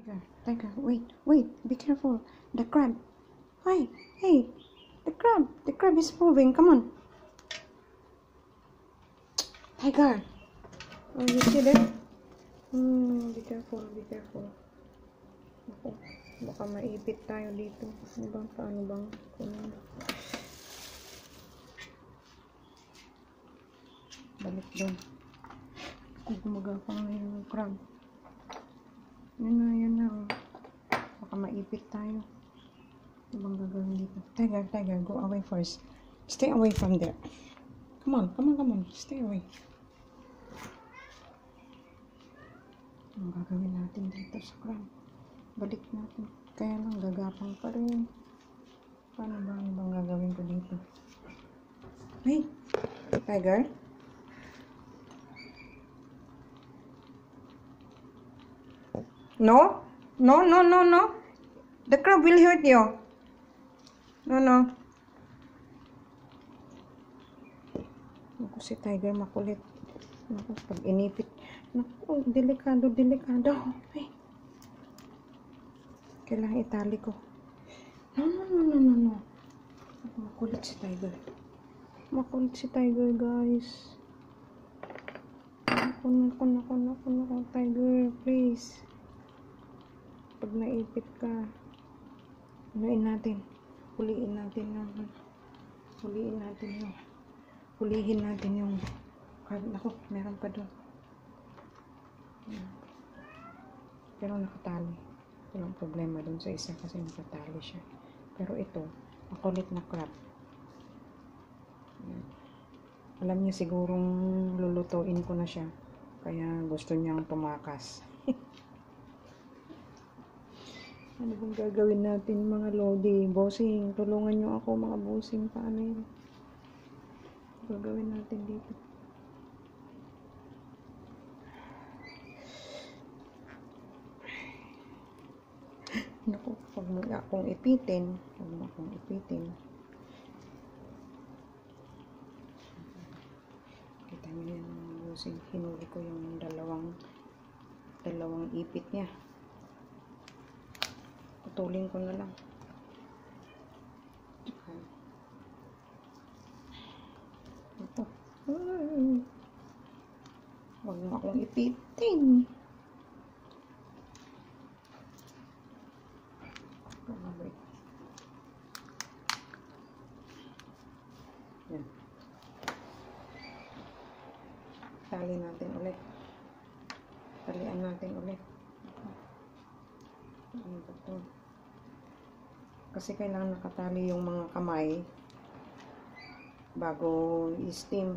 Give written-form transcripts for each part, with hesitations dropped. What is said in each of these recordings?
Tiger, wait, be careful. The crab. Hi, hey, the crab is moving. Come on. Tiger. Oh, you see that? Be careful, be careful. Ako, baka maipit tayo dito. Ano bang, paano bang? Balik doon. Kung gumagapang na yung crab. Yan na. Oh. Baka maipit tayo. Ano bang gagawin dito? Tiger, go away first. Stay away from there. Come on. Stay away. Ang gagawin natin dito sa crab? Balik natin. Kaya lang gagapang pa rin. Ano bang gagawin ko dito? Hey, Tiger? No. The crab will hurt you. No. Naku, si Tiger makulit. Naku, pag inipit. Naku, delikado. Ay. Kailangan itali ko. No. Makulit si Tiger. Guys. Naku, Tiger, please. Pag naipit ka, huliin natin yung crab. Naku, meron pa doon. Pero nakatali. Walang problema doon sa isa kasi nakatali siya. Pero ito, makulit na crab. Alam niya sigurong lulutuin ko na siya. Kaya gusto niyang tumakas. Ano bang gagawin natin mga lodi? Bossing, tulungan niyo ako mga bossing. Paano yun? Gagawin natin dito. Naku, huwag mo akong ipitin. Kita niyo yan mga bossing. Hinuli ko yung dalawang ipit niya. Putulin ko na lang. Ito. Huwag mo akong ipitin. Yan. Talian natin ulit. Ano ba ito? Kasi kailangan nakatali yung mga kamay bago i-steam.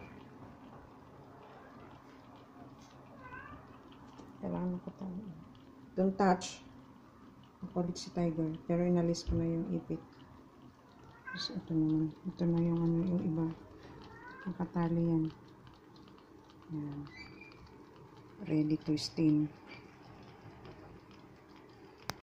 Kailangan nakatali. Don't touch. Makulit si Tiger. Pero inalis ko na yung ipit. Tapos ito naman. Ito na yung iba. Nakatali yan. Yan. Ready to steam.